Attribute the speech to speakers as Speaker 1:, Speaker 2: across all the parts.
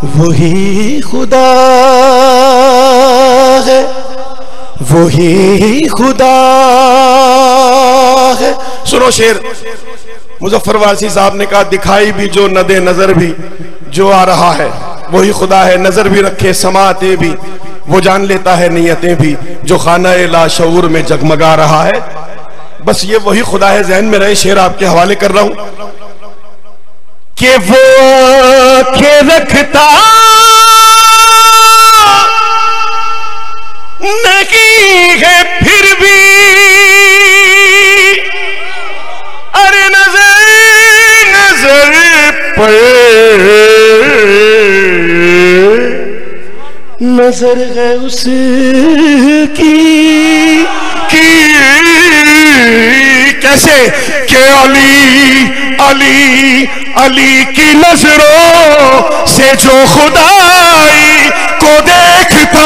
Speaker 1: वही खुदा है, वही खुदा है। सुनो शेर, मुजफ्फर वासी साहब ने कहा, दिखाई भी जो न दे नजर भी जो आ रहा है वही खुदा है, नजर भी रखे समाते भी वो जान लेता है नियतें भी, जो खाना ला शऊर में जगमगा रहा है। बस ये वही खुदा है, ज़हन में रहे। शेर आपके हवाले कर रहा हूं कि वो आंखें रखता नहीं है फिर भी, अरे नजर नजर पर नजर है उसकी कैसे कि अली अली अली की नजरों से जो खुदाई को देखता,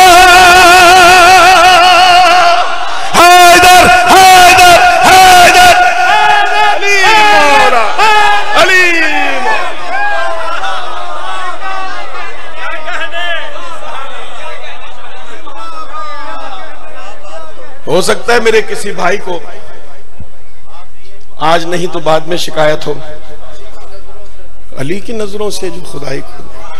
Speaker 1: हैदर हैदर हैदर अली मौला अली। हो सकता है मेरे किसी भाई को आज नहीं तो बाद में शिकायत हो, अली की नजरों से जो खुदाई को।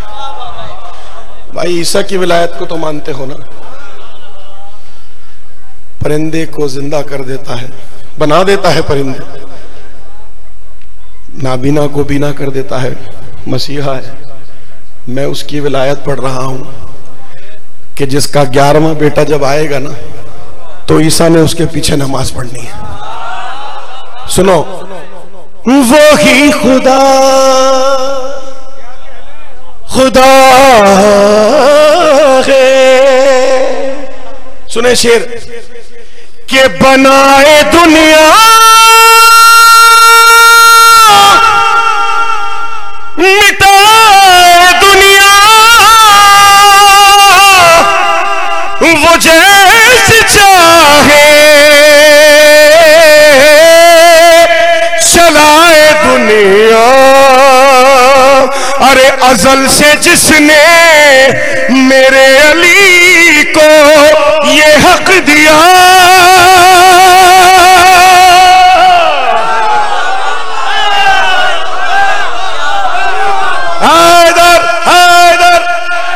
Speaker 1: भाई ईसा की विलायत को तो मानते हो ना, परिंदे को जिंदा कर देता है, बना देता है परिंदे, नाबीना को बीना कर देता है, मसीहा है। मैं उसकी विलायत पढ़ रहा हूं कि जिसका 11वां बेटा जब आएगा ना तो ईसा ने उसके पीछे नमाज पढ़नी है। सुनो, वो ही खुदा खुदा है। सुने शेर के बनाए दुनिया मिटाए दुनिया, वो जैसे चाहे चलाए दुनिया। अरे अजल से जिसने मेरे अली को ये हक दिया, हैदर हैदर।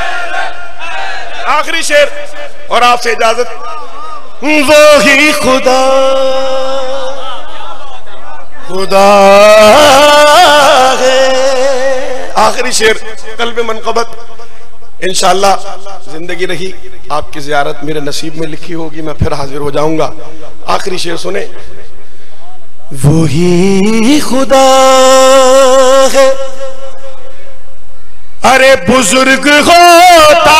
Speaker 1: आखिरी शेर और आपसे इजाजत। वो ही खुदा खुदा है। आखिरी शेर कल्ब मनक़बत, इंशाअल्लाह जिंदगी रही आपकी ज़ियारत मेरे नसीब में लिखी होगी, मैं फिर हाजिर हो जाऊंगा। आखिरी शेर सुने, वो ही खुदा है। अरे बुजुर्ग होता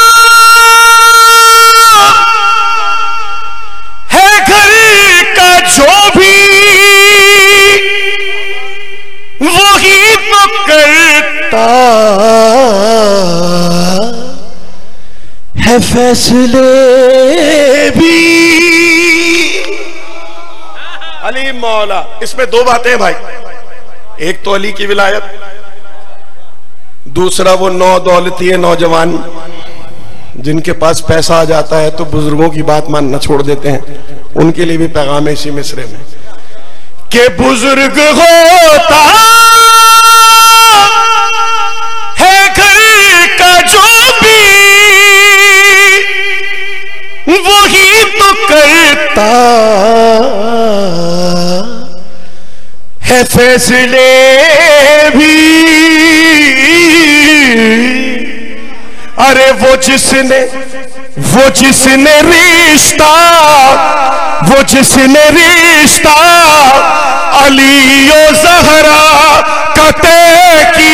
Speaker 1: है घर का जो भी, वही तो करता है फैसले भी। अली मौला। इसमें दो बातें हैं भाई, एक तो अली की विलायत, दूसरा वो नौ दौलती नौजवान जिनके पास पैसा आ जाता है तो बुजुर्गों की बात मानना छोड़ देते हैं। उनके लिए भी पैगाम है इसी मिसरे में कि बुजुर्ग होता है घर का जो भी, वही तो करता है फैसले भी। अरे वो जिसने रिश्ता अली ओ ज़हरा का तय